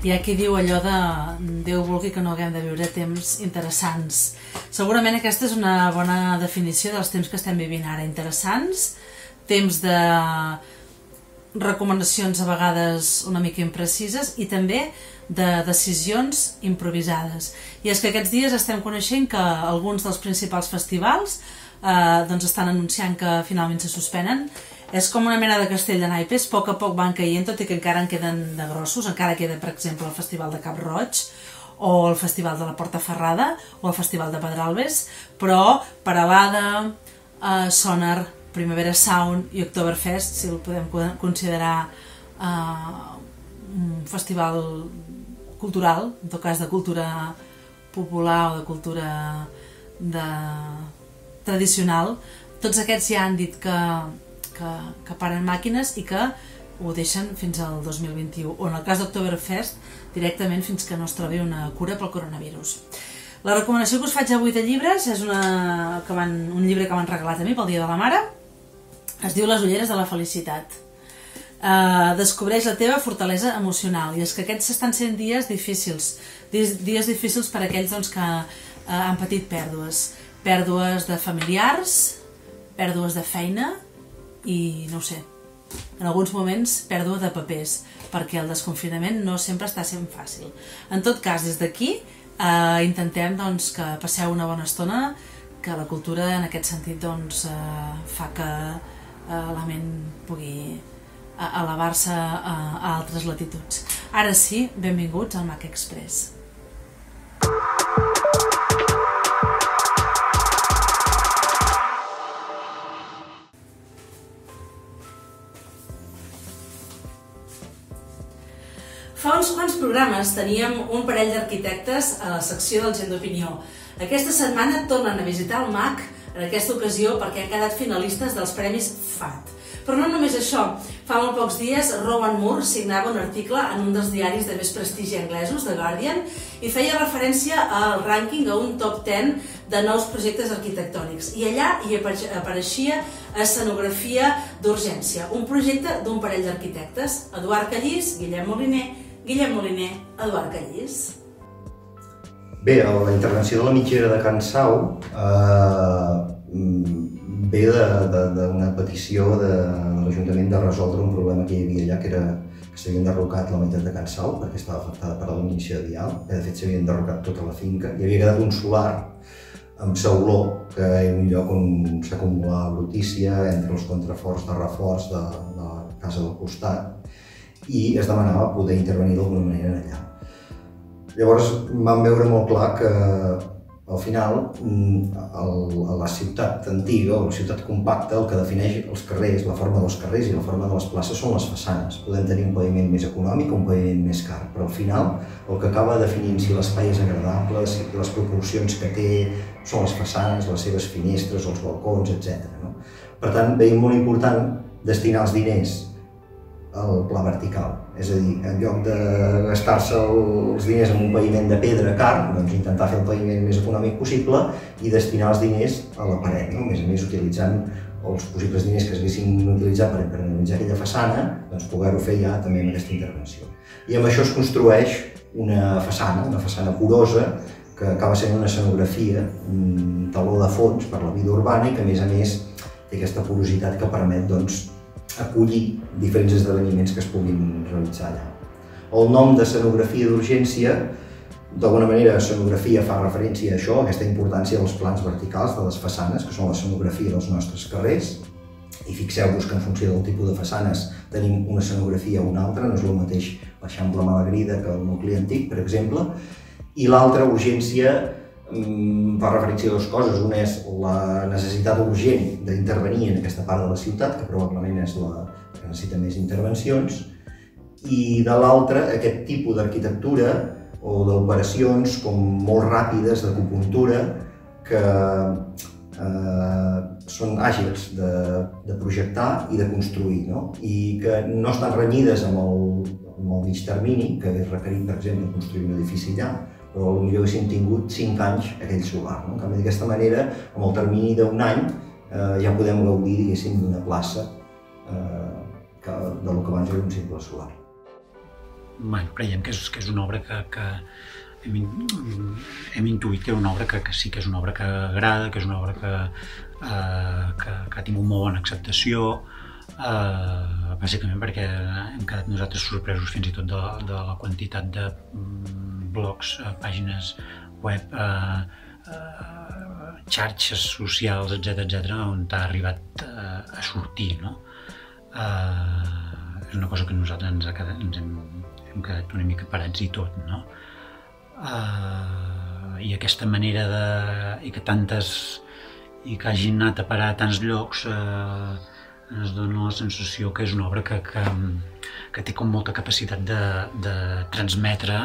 Hi ha qui diu allò de Déu vulgui que no haguem de viure temps interessants. Segurament aquesta és una bona definició dels temps que estem vivint ara. Interessants, temps de recomanacions a vegades una mica imprecises i també de decisions improvisades. I és que aquests dies estem coneixent que alguns dels principals festivals estan anunciant que finalment se suspenen. És com una mena de castell de naipes, a poc van caient, tot i que encara en queden de grossos. Encara queda, per exemple, el Festival de Cap Roig, o el Festival de la Portaferrada, o el Festival de Pedralbes, però Peralada, Sonar, Primavera Sound i Oktoberfest, si el podem considerar un festival cultural, en tot cas de cultura popular o de cultura tradicional, tots aquests ja han dit que paren màquines i que ho deixen fins al 2021, o en el cas d'Oktoberfest directament fins que no es trobi una cura pel coronavirus. La recomanació que us faig avui de llibres és un llibre que m'han regalat a mi pel Dia de la Mare. Es diu Les ulleres de la felicitat. Descobreix la teva fortalesa emocional, i és que aquests estan sent dies difícils per a aquells que han patit pèrdues de familiars, pèrdues de feina i, no ho sé, en alguns moments pèrdua de papers, perquè el desconfinament no sempre està sent fàcil. En tot cas, des d'aquí intentem que passeu una bona estona, que la cultura en aquest sentit fa que la ment pugui elevar-se a altres latituds. Ara sí, benvinguts al Mac Express. Fa uns quants programes teníem un parell d'arquitectes a la secció del Gent d'Opinió. Aquesta setmana tornen a visitar el MAC, en aquesta ocasió perquè han quedat finalistes dels Premis FAT. Però no només això, fa molt pocs dies Rowan Moore signava un article en un dels diaris de més prestigi anglesos, The Guardian, i feia referència al rànquing, a un top 10 de nous projectes arquitectònics. I allà hi apareixia Escenografia d'Urgència, un projecte d'un parell d'arquitectes, Eduard Callís, Guillem Moliner, Eduard Callís. Bé, la intervenció de la mitgera de Can Sau ve d'una petició de l'Ajuntament de resoldre un problema que hi havia allà, que era que s'havia enderrocat la meitat de Can Sau perquè estava afectada per l'inici de vial. De fet, s'havia enderrocat tota la finca. Hi havia quedat un solar amb sauló, que era un lloc on s'acumulava brutícia entre els contraforts de reforç de la casa del costat, i es demanava poder intervenir d'alguna manera allà. Llavors vam veure molt clar que al final la ciutat antiga o la ciutat compacta el que defineix els carrers, la forma dels carrers i la forma de les places són les façanes. Podem tenir un paviment més econòmic o un paviment més car, però al final el que acaba definint si l'espai és agradable, si les proporcions que té són les façanes, les seves finestres, els balcons, etc. Per tant, veiem molt important destinar els diners al pla vertical, és a dir, en lloc de gastar-se els diners en un paviment de pedra car, doncs intentar fer el paviment més econòmic possible i destinar els diners a la paret, a més utilitzant els possibles diners que s'haguessin utilitzat per realitzar aquella façana, doncs poder-ho fer ja també amb aquesta intervenció. I amb això es construeix una façana porosa, que acaba sent una escenografia, un taló de fons per la vida urbana i que a més té aquesta porositat que permet acollir diferents esdeveniments que es puguin realitzar allà. El nom d'escenografia d'urgència, d'alguna manera, escenografia fa referència a això, a aquesta importància dels plans verticals de les façanes, que són l'escenografia dels nostres carrers, i fixeu-vos que en funció del tipus de façanes tenim una escenografia o una altra, no és el mateix l'Eixample Malagrida que el nucli antic, per exemple, i l'altra, urgència, fa referència a dues coses. Una és la necessitat urgent d'intervenir en aquesta part de la ciutat, que probablement és la que necessita més intervencions, i de l'altra, aquest tipus d'arquitectura o d'operacions com molt ràpides d'acupuntura que són àgils de projectar i de construir, i que no estan renyides amb el mig termini, que hagués requerit, per exemple, construir un edifici allà, però potser haguéssim tingut 5 anys aquell solar. En canvi, d'aquesta manera, amb el termini d'un any, ja podem gaudir, diguéssim, d'una plaça del que abans era un simple solar. creiem que és una obra que hem intuït que és una obra que sí que és una obra que agrada, que és una obra que ha tingut molt bona acceptació, bàsicament perquè hem quedat nosaltres sorpresos fins i tot de la quantitat de blogs, pàgines web, xarxes socials, etc., on ha arribat a sortir, no? És una cosa que nosaltres ens hem quedat una mica parats i tot, no? I aquesta manera i que hagin anat a parar a tants llocs ens dona la sensació que és una obra que té com molta capacitat de transmetre,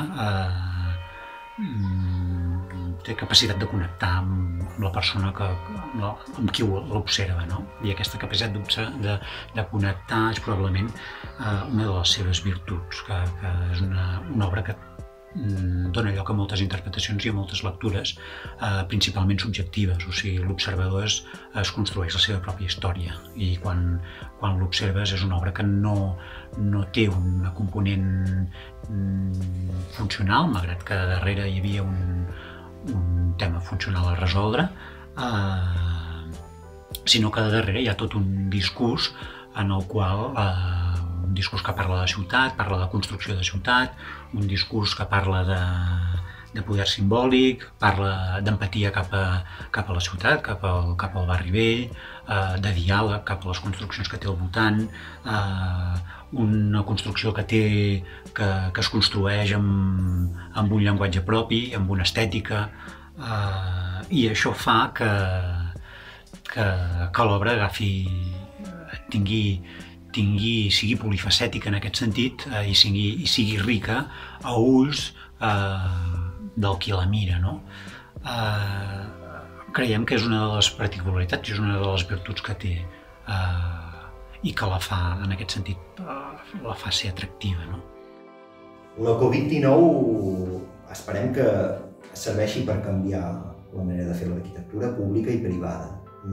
té capacitat de connectar amb la persona amb qui l'observa, no? I aquesta capacitat de connectar és probablement una de les seves virtuts, que és una obra que dona lloc a moltes interpretacions i a moltes lectures, principalment subjectives, o sigui, l'observador es construeix la seva pròpia història i quan l'observes és una obra que no té un component funcional, malgrat que darrere hi havia un tema funcional a resoldre, sinó que darrere hi ha tot un discurs en el qual un discurs que parla de ciutat, parla de construcció de ciutat, un discurs que parla de poder simbòlic, parla d'empatia cap a la ciutat, cap al barri vell, de diàleg cap a les construccions que té al voltant, una construcció que es construeix amb un llenguatge propi, amb una estètica, i això fa que l'obra sigui polifacètica en aquest sentit i sigui rica a ulls del qui la mira, no? Creiem que és una de les particularitats, és una de les virtuts que té i que la fa, en aquest sentit, la fa ser atractiva, no? La Covid-19 esperem que serveixi per canviar la manera de fer l'arquitectura pública i privada.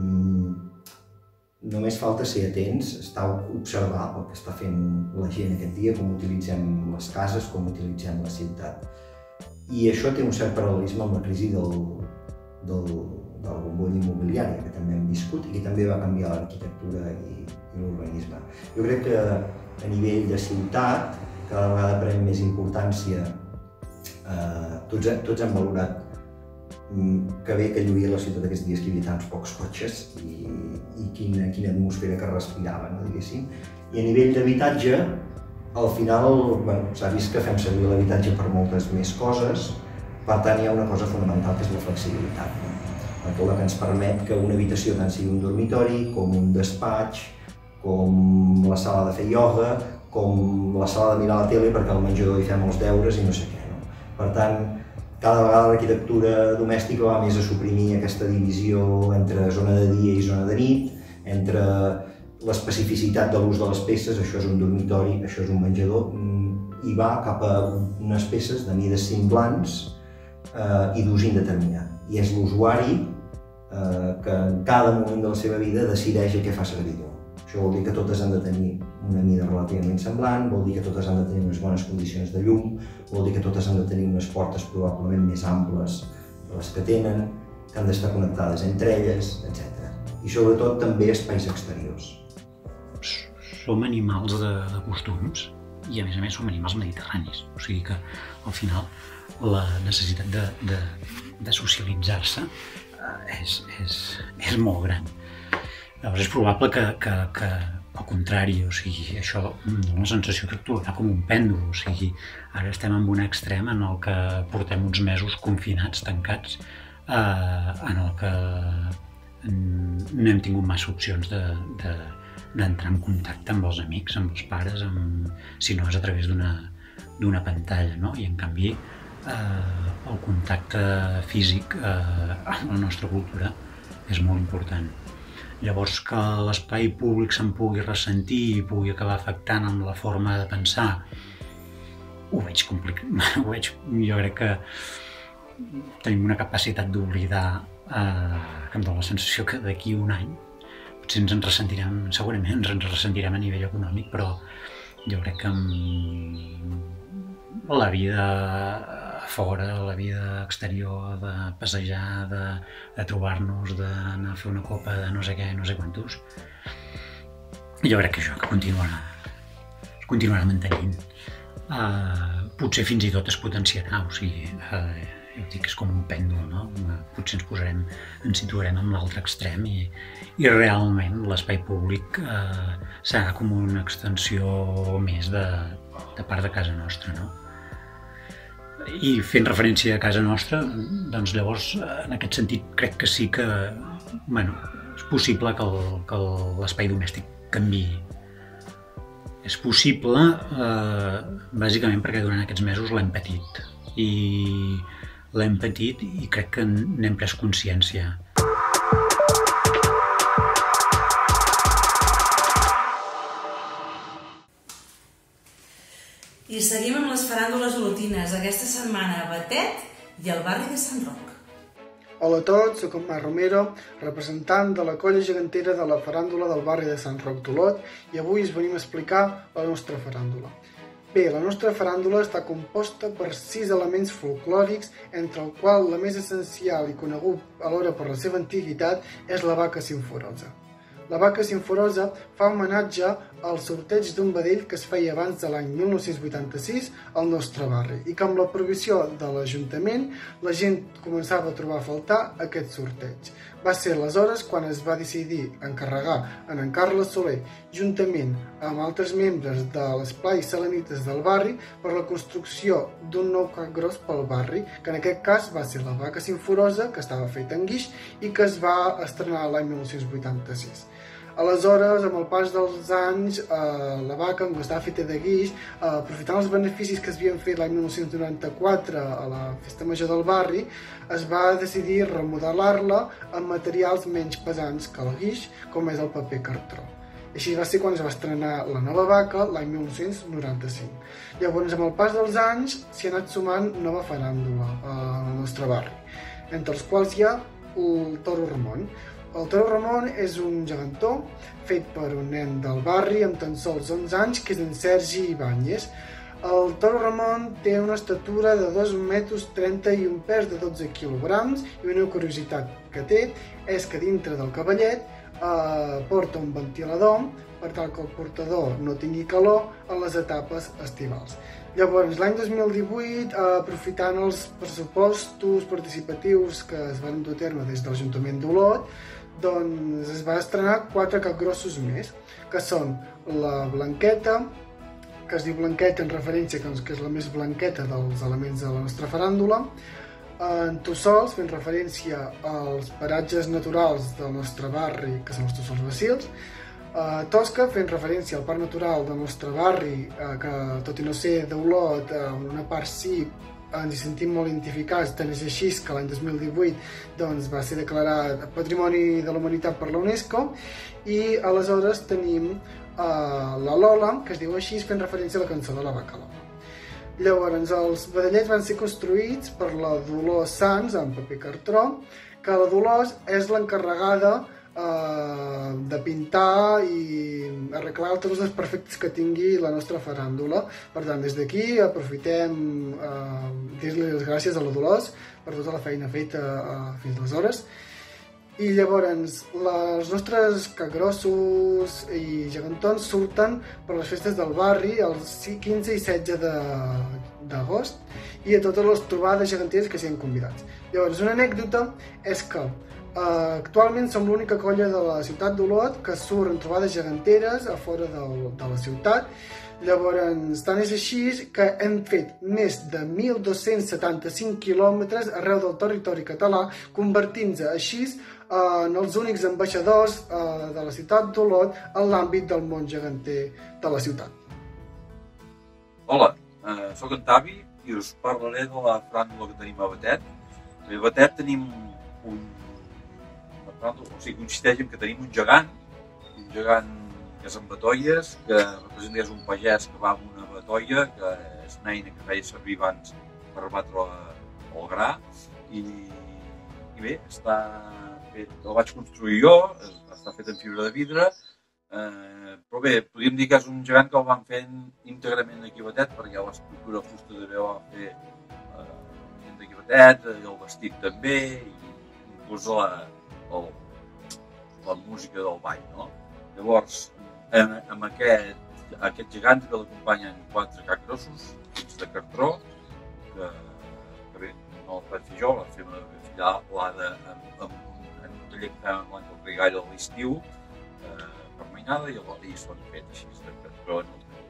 Només falta ser atents, observar el que està fent la gent aquest dia, com utilitzem les cases, com utilitzem la ciutat. I això té un cert paral·lelisme amb la crisi de la bombolla immobiliària que també hem viscut i que també va canviar l'arquitectura i l'urbanisme. Jo crec que a nivell de ciutat cada vegada pren més importància, tots hem valorat que bé que lluïa la ciutat aquests dies que hi havia tants pocs cotxes i quina atmosfera que respirava, no, diguéssim. I a nivell d'habitatge, al final s'ha vist que fem servir l'habitatge per moltes més coses, per tant hi ha una cosa fonamental que és la flexibilitat, no? Aquella que ens permet que una habitació tant sigui un dormitori, com un despatx, com la sala de fer ioga, com la sala de mirar la tele perquè al menjador hi fem els deures i no sé què, no? Per tant, cada vegada l'arquitectura domèstica va més a suprimir aquesta divisió entre zona de dia i zona de nit, entre l'especificitat de l'ús de les peces, això és un dormitori, això és un menjador, i va cap a unes peces de mides semblants i d'ús indeterminat. I és l'usuari que en cada moment de la seva vida decideix a què fa servir allò. Això vol dir que totes han de tenir una mida relativament semblant, vol dir que totes han de tenir unes bones condicions de llum, vol dir que totes han de tenir unes portes probablement més amples de les que tenen, que han d'estar connectades entre elles, etc. I sobretot també espais exteriors. Som animals de costums i a més som animals mediterranis, o sigui que al final la necessitat de socialitzar-se és molt gran. Llavors és probable que al contrari, o sigui, això dona la sensació que actuarà com un pèndol, o sigui, ara estem en un extrem en el que portem uns mesos confinats, tancats, en el que no hem tingut massa opcions d'entrar en contacte amb els amics, amb els pares, si no és a través d'una pantalla, no? I en canvi el contacte físic en la nostra cultura és molt important. Llavors que l'espai públic se'n pugui ressentir i pugui acabar afectant amb la forma de pensar, ho veig complicat. Jo crec que tenim una capacitat d'oblidar que em dóna la sensació que d'aquí un any potser ens en ressentirem, segurament ens en ressentirem a nivell econòmic, però jo crec que la vida a fora, la vida exterior, de passejar, de trobar-nos, d'anar a fer una copa de no sé què, no sé quantos. Jo crec que això que continuarà mantenint. Potser fins i tot es potenciarà, o sigui, jo dic que és com un pèndol, no? Potser ens situarem en l'altre extrem i realment l'espai públic serà com una extensió més de part de casa nostra, no? I fent referència a casa nostra, doncs llavors, en aquest sentit, crec que sí que, bueno, és possible que l'espai domèstic canviï. És possible, bàsicament perquè durant aquests mesos l'hem patit. I crec que n'hem pres consciència. I seguim amb les faràndules olotines. Aquesta setmana a Batet i al barri de Sant Roc. Hola a tots, soc en Marc Romero, representant de la colla gegantera de la faràndula del barri de Sant Roc d'Olot, i avui us venim a explicar la nostra faràndula. Bé, la nostra faràndula està composta per 6 elements folclòrics, entre el qual la més essencial i conegut alhora per la seva antiguitat és la vaca simforosa. La vaca simforosa fa homenatge al sorteig d'un vedell que es feia abans de l'any 1986 al nostre barri i que amb la prohibició de l'Ajuntament la gent començava a trobar a faltar aquest sorteig. Va ser aleshores quan es va decidir encarregar en Carles Soler, juntament amb altres membres de l'esplai Selenites del barri, per la construcció d'un nou capgròs pel barri, que en aquest cas va ser la vaca simforosa, que estava feta en guix i que es va estrenar l'any 1986. Aleshores, amb el pas dels anys, la vaca, com que estava feta de guix, aprofitant els beneficis que es havien fet l'any 1994 a la Festa Major del barri, es va decidir remodelar-la amb materials menys pesants que el guix, com és el paper cartró. Així va ser quan es va estrenar la nova vaca l'any 1995. Llavors, amb el pas dels anys, s'hi ha anat sumant nova faràndula al nostre barri, entre els quals hi ha el Toro Ramon. El Toro Ramon és un gegantó fet per un nen del barri amb tan sols 11 anys, que és en Sergi Ibáñez. El Toro Ramon té una estatura de 2,30 metres i un pes de 12 quilograms, i una curiositat que té és que dintre del cavallet porta un ventilador per tal que el portador no tingui calor en les etapes estivals. Llavors, l'any 2018, aprofitant els pressupostos participatius que es van dur a terme des de l'Ajuntament d'Olot, doncs es va estrenar 4 capgrossos més, que són la Blanqueta, que es diu Blanqueta en referència que és la més blanqueta dels elements de la nostra faràndula, en Tossols, fent referència als paratges naturals del nostre barri, que són els Tossols Bacils, Tosca, fent referència al parc natural del nostre barri, que tot i no ser d'Olot, en una part sí ens hi sentim molt identificats, tant és així que l'any 2018 doncs, va ser declarat Patrimoni de la Humanitat per la UNESCO, i aleshores tenim la Lola, que es diu així, fent referència a la cançó de la vaca Lola. Llavors, els vedellets van ser construïts per la Dolors Sans, en paper cartró, que la Dolors és l'encarregada de pintar i arreglar tots els perfectes que tingui la nostra faràndula. Per tant, des d'aquí aprofitem dir-li les gràcies a la Dolors per tota la feina feta fins aleshores. I llavors, els nostres capgrossos i gegantons surten per les festes del barri els 15 i 16 d'agost i a totes les trobades geganteres que siguin convidats. Llavors, una anècdota és que actualment som l'única colla de la ciutat d'Olot que surt en trobades geganteres a fora de la ciutat. Llavors, tant és així que hem fet més de 1.275 quilòmetres arreu del territori català, convertint-se així en els únics ambaixadors de la ciutat d'Olot en l'àmbit del món geganter de la ciutat. Hola, soc en Tavi i us parlaré de la faràndula que tenim a Batet. A Batet tenim consisteix en que tenim un gegant que és amb batolles, que representa que és un pagès que va amb una batolla, que és una eina que feia servir abans per batre el gra, i bé, està fet, el vaig construir jo, està fet en fibra de vidre, Però bé, podríem dir que és un gegant que el van fer íntegrament aquí a Batet, perquè l'estructura de fusta també ho va fer gent d'aquí a Batet, i el vestit també, i inclús la música del ball, no? Llavors, amb aquest gegant que l'acompanyen 4 capgrossos, fets de cartró, que bé, no els vaig fer jo, vaig fer una filada en un taller que fèiem amb l'Àngel Rigaire a l'estiu, per mainada, i són fets així de cartró.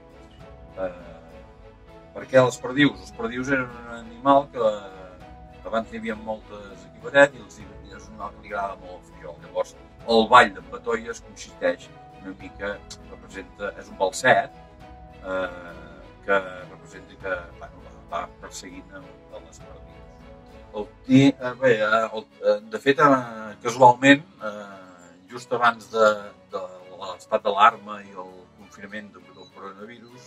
Per què les perdius? Els perdius eren un animal que abans hi havia moltes aquí a Batet i és un animal que li agrada molt el frijol. Llavors, el ball de Patolles consisteix una mica, és un balset que representa que va perseguint les perdius. De fet, casualment, just abans de l'estat d'alarma i el confinament del coronavirus,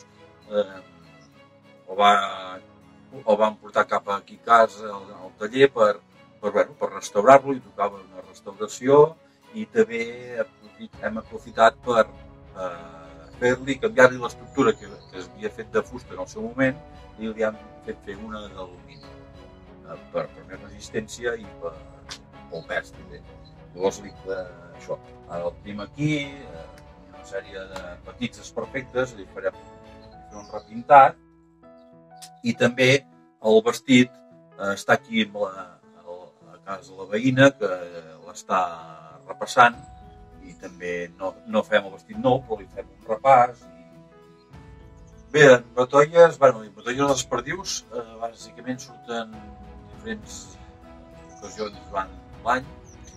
el van portar cap aquí a casa, al taller, per restaurar-lo, i tocava una restauració, i també hem aprofitat per canviar-li l'estructura que es havia fet de fusta en el seu moment, i li hem fet fer una d'alumini per més resistència i pel pes també. Llavors, això, ara el tenim aquí, una sèrie de petits desperfectes, li farem un repintat, i també el vestit està aquí a casa de la veïna, que l'està repassant, i també no fem el vestit nou, però li fem un repàs. Bé, en Batolles, les perdius, bàsicament surten en diferents ocasions durant l'any.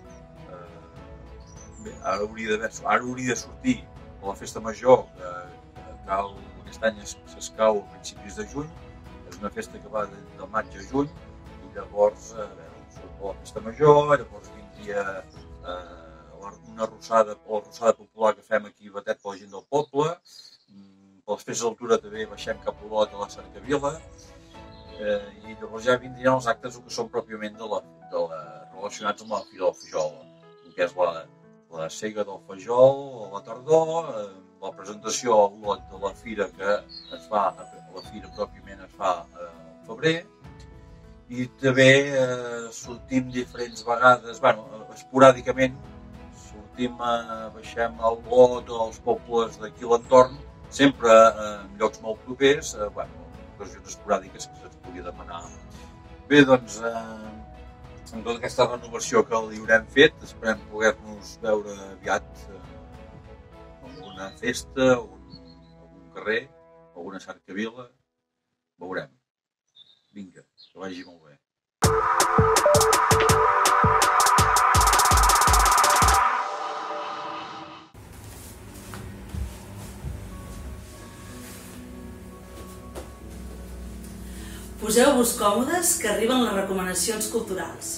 Bé, ara hauria de sortir a la festa major, que aquest any s'escau a principis de juny. És una festa que va de maig a juny, i llavors surt a la festa major, llavors vindria una arrossada popular que fem aquí a Batet per la gent del poble. Per les festes d'altura també baixem cap a Olot a la Cercavila, i llavors ja vindrien els actes que són pròpiament relacionats amb la Fira del Fajol, que és la cega del fajol a la tardor, la presentació a Olot de la fira que es fa, la fira pròpiament es fa al febrer, i també sortim diferents vegades, esporàdicament, baixem a Olot o als pobles d'aquí a l'entorn, sempre en llocs molt propers, ocasions esporàdiques que se'ns pugui demanar. Bé, doncs, amb tota aquesta renovació que li haurem fet, esperem poder-nos veure aviat en alguna festa, algun carrer, alguna cercavila, veurem. Vinga, que vagi molt bé. Poseu-vos còmodes, que arriben les recomanacions culturals.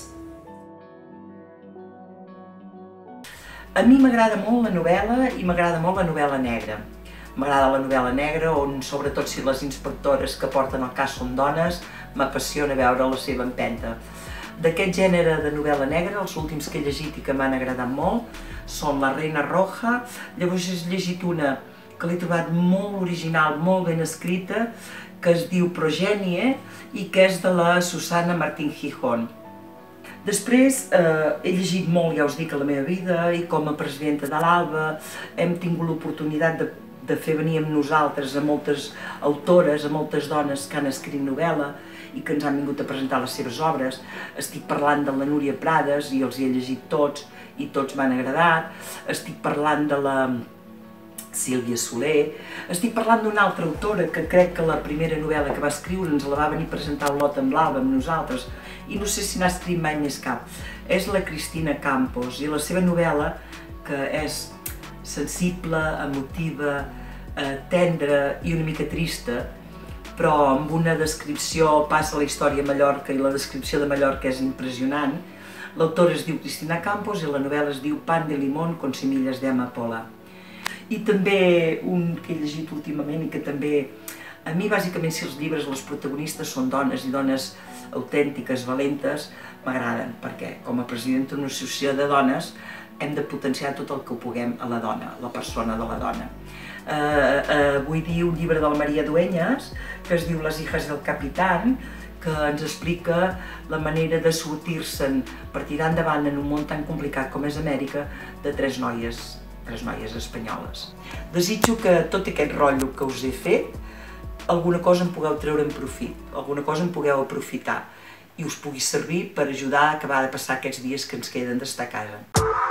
A mi m'agrada molt la novel·la i m'agrada molt la novel·la negra. M'agrada la novel·la negra on, sobretot si les inspectores que porten el cas són dones, m'apassiona veure la seva empenta. D'aquest gènere de novel·la negra, els últims que he llegit i que m'han agradat molt són La reina roja, llavors he llegit una que l'he trobat molt original, molt ben escrita, que es diu Progenie i que és de la Susana Martín Gijón. Després he llegit molt, ja us dic, a la meva vida, i com a presidenta de l'Alba hem tingut l'oportunitat de fer venir amb nosaltres a moltes autores, a moltes dones que han escrit novel·la i que ens han vingut a presentar les seves obres. Estic parlant de la Núria Prades i els hi he llegit tots i tots m'han agradat. Estic parlant de la Sílvia Soler. Estic parlant d'una altra autora que crec que la primera novel·la que va escriure ens la va venir a presentar a Olot amb l'Alba, amb nosaltres, i no sé si n'ha escrit mai més cap. És la Cristina Campos, i la seva novel·la, que és sensible, emotiva, tendra i una mica trista, però amb una descripció, passa la història a Mallorca i la descripció de Mallorca és impressionant. L'autora es diu Cristina Campos i la novel·la es diu Pan de limón con semillas de amapola. I també un que he llegit últimament i que també, a mi bàsicament si els llibres, les protagonistes són dones i dones autèntiques, valentes, m'agraden, perquè com a presidenta d'una associació de dones hem de potenciar tot el que puguem a la dona, la persona de la dona. Vull dir un llibre de la Maria Dueñas que es diu Les hijas del capitán, que ens explica la manera de sortir-se'n per tirar endavant en un món tan complicat com és Amèrica de tres noies espanyoles. Desitjo que tot aquest rotllo que us he fet, alguna cosa en pugueu treure en profit, alguna cosa en pugueu aprofitar i us pugui servir per ajudar a acabar de passar aquests dies que ens queden d'estar a casa.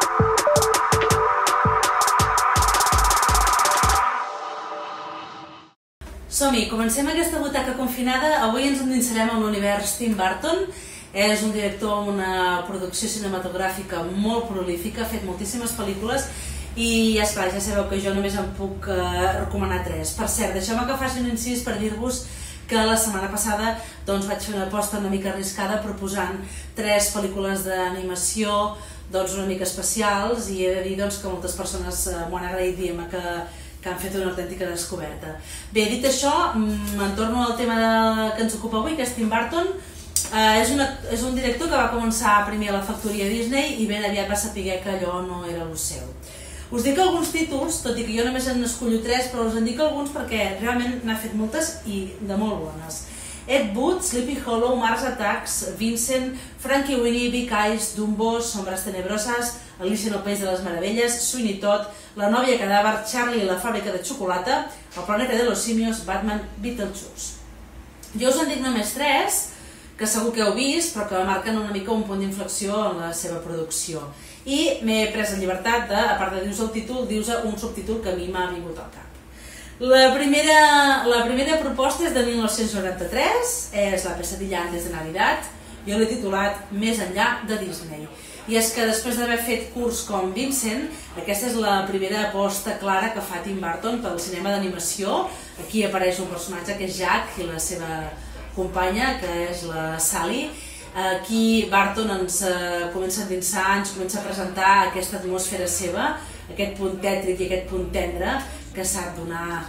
Som-hi, comencem aquesta butaca confinada. Avui ens endinsarem en l'univers Tim Burton. És un director amb una producció cinematogràfica molt prolífica, ha fet moltíssimes pel·lícules i, esclar, ja sabeu que jo només em puc recomanar 3. Per cert, deixeu-me que faci un incís per dir-vos que la setmana passada vaig fer una aposta una mica arriscada proposant 3 pel·lícules d'animació una mica especials i he de dir que moltes persones m'ho han agraït dient-me que han fet una autèntica descoberta. Bé, dit això, me'n torno al tema que ens ocupa avui, que és Tim Burton. És un director que va començar primer a la factoria Disney i ben aviat va saber que allò no era el seu. Us dic alguns títols, tot i que jo només en escollo 3, però us en dic alguns perquè realment n'ha fet moltes i de molt bones. Ed Wood, Sleepy Hollow, Mars Attacks, Vincent, Frankie Winnie, Big Eyes, Dumbo, Sombras Tenebroses, Alicia en el País de les Meravelles, Sweeney Todd, La Nòvia Cadàver, Charlie i la fàbrica de xocolata, El planeta de los simios, Batman, Beetlejuice. Jo us en dic només 3, que segur que heu vist, però que marquen una mica un punt d'inflexió en la seva producció. I m'he pres la llibertat de, a part de dir-vos el títol, dir-vos un subtítol que a mi m'ha vingut al cap. La primera proposta és de 1993, és La pesadilla antes de Navidad. Jo l'he titulat Més enllà de Disney. I és que després d'haver fet curts com Vincent, aquesta és la primera aposta clara que fa Tim Burton pel cinema d'animació. Aquí apareix un personatge que és Jack i la seva companya, que és la Sally. Aquí Burton ens comença a endinsar, ens comença a presentar aquesta atmosfera seva, aquest punt tètric i aquest punt tendre que sap donar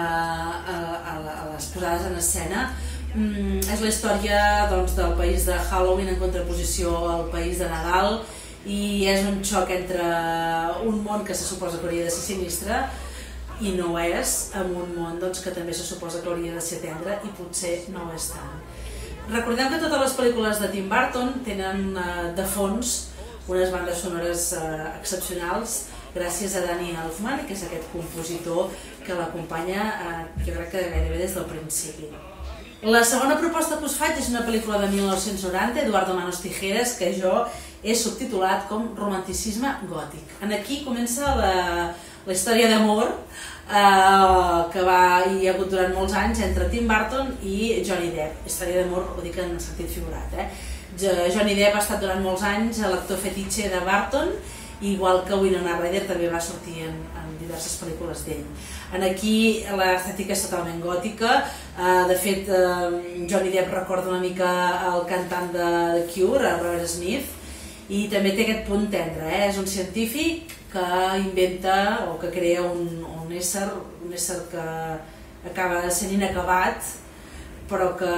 a les posades en escena. És la història del país de Halloween en contraposició al país de Nadal i és un xoc entre un món que se suposa que hauria de ser sinistre i no ho és, amb un món que també se suposa que hauria de ser tendre i potser no ho és tant. Recordem que totes les pel·lícules de Tim Burton tenen de fons unes bandes sonores excepcionals gràcies a Danny Elfman, que és aquest compositor que l'acompanya, jo crec que gairebé des del principi. La segona proposta que us faig és una pel·lícula de 1990, Eduardo Manos Tijeras, que jo he subtitulat com Romanticisme gòtic. Aquí comença la història d'amor que hi ha hagut durant molts anys entre Tim Burton i Johnny Depp. Història d'amor, ho dic en sentit figurat. Johnny Depp ha estat durant molts anys l'actor fetitxe de Burton, igual que Winona Ryder també va sortir en diverses pel·lícules d'ell. Aquí l'estètica és totalment gòtica, de fet Johnny Depp recorda una mica el cantant de The Cure, Robert Smith, i també té aquest punt tendre, és un científic que inventa o que crea un ésser que acaba sent inacabat, però que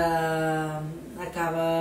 acaba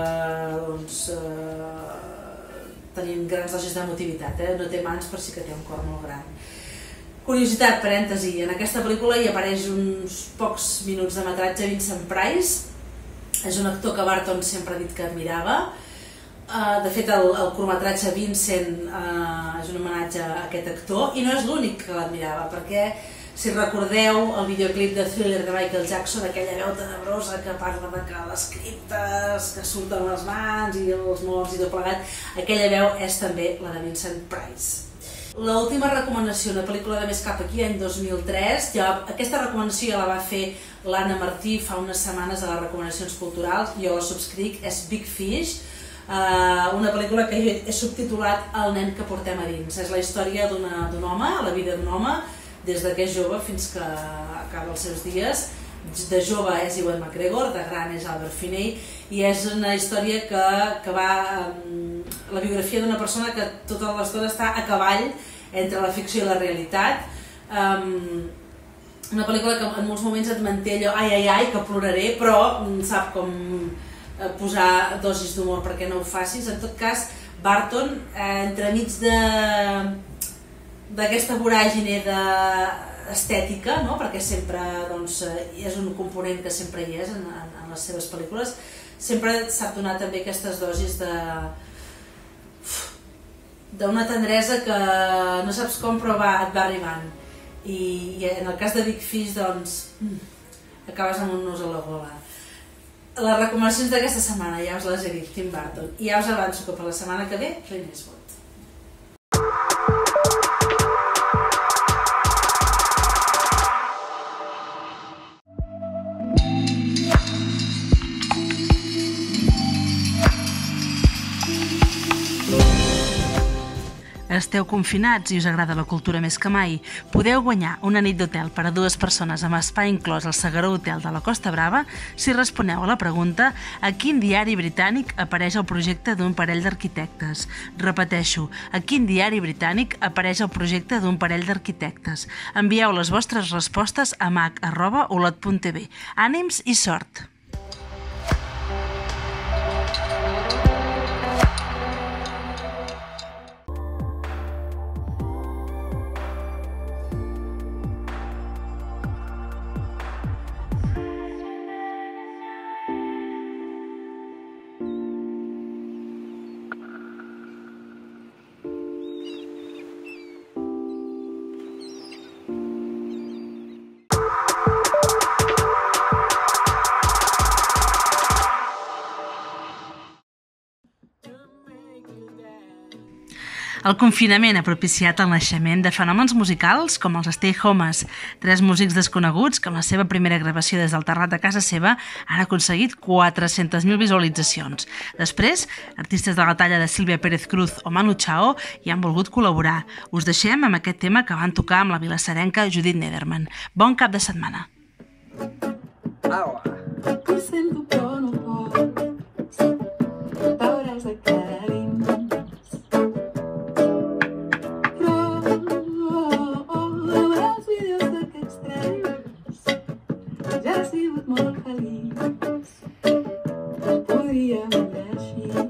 tenint grans dosis d'emotivitat, no té mans però sí que té un cor molt gran. Curiositat, parèntesi, en aquesta pel·lícula hi apareix uns pocs minuts de metratge Vincent Price, és un actor que Burton sempre ha dit que admirava. De fet, el curtmetratge Vincent és un homenatge a aquest actor i no és l'únic que l'admirava, perquè si recordeu el videoclip de Thriller de Michael Jackson, aquella veu tenebrosa que parla de que les criptes, que surten les mans i els morts i tot plegat, aquella veu és també la de Vincent Price. L'última recomanació, una pel·lícula de més cap aquí, any 2003, aquesta recomanació ja la va fer l'Anna Martí fa unes setmanes a les recomanacions culturals, jo la subscric, és Big Fish, una pel·lícula que jo he subtitulat El nen que portem a dins. És la història d'un home, la vida d'un home, des que és jove fins que acaba els seus dies. De jove és Ewan McGregor, de gran és Albert Finney, i és una història que va... la biografia d'una persona que tota l'estona està a cavall entre la ficció i la realitat. Una pel·lícula que en molts moments et manté allò, ai, que ploraré, però sap com posar dosis d'humor perquè no ho facis. En tot cas, Barton, entremig d'aquesta voràgine estètica, no? Perquè sempre és un component que sempre hi és en les seves pel·lícules, sempre s'ha donat també aquestes dosis d'una tendresa que no saps com però et va arribant, i en el cas de Big Fish acabes amb un nus a la gola. Les recomanacions d'aquesta setmana ja us les he dit, Tim Burton, i ja us avanço que per la setmana que ve Clint Eastwood. Esteu confinats i us agrada la cultura més que mai? Podeu guanyar una nit d'hotel per a 2 persones amb espai inclòs al Segaró Hotel de la Costa Brava si responeu a la pregunta a quin diari britànic apareix el projecte d'un parell d'arquitectes. Repeteixo, a quin diari britànic apareix el projecte d'un parell d'arquitectes. Envieu les vostres respostes a mac@olot.tv. Ànims i sort! El confinament ha propiciat el naixement de fenòmens musicals com els Stay Homes, 3 músics desconeguts que amb la seva primera gravació des del terrat de casa seva han aconseguit 400.000 visualitzacions. Després, artistes de la talla de Sílvia Pérez Cruz o Manu Chao hi han volgut col·laborar. Us deixem amb aquest tema que van tocar amb la vilassarenca Judit Nederman. Bon cap de setmana! Ja ha sigut molt feliç, podríem anar així.